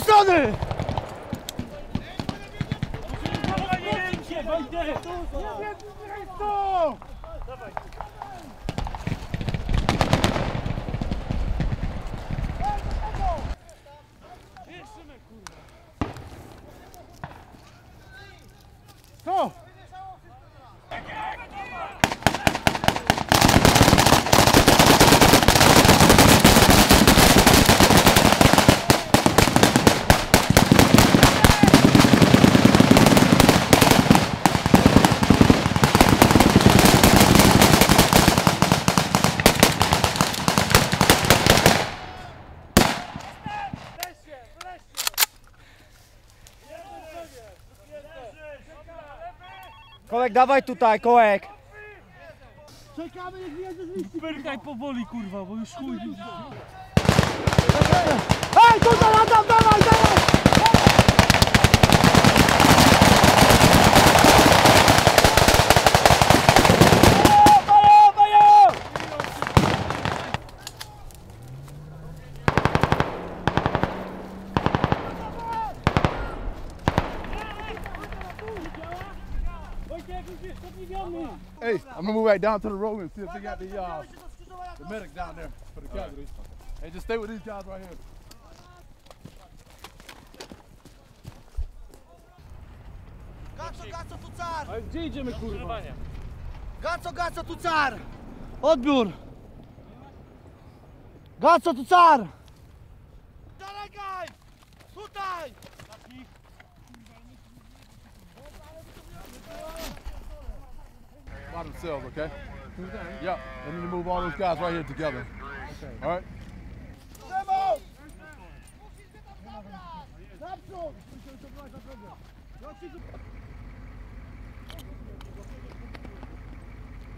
strony! Co? Kołek, dawaj tutaj, Kołek! Czekamy, niech wyjedzie z liści! Pyrkaj powoli, kurwa, bo już chuj. Hej, tutaj Adam, dawaj, dawaj! Hey, I'm gonna move right down to the road and see if they got the medic down there for the casualties. Hey, just stay with these guys right here. Gaco, tu car! Ale gdzie idziemy, kurwa? Gaco, tu car! Odbiór! Gaco, tu car! Zalegaj! Tutaj! By themselves, okay? Yeah, they need to move all those guys right here together. Okay. All right? Naprzód!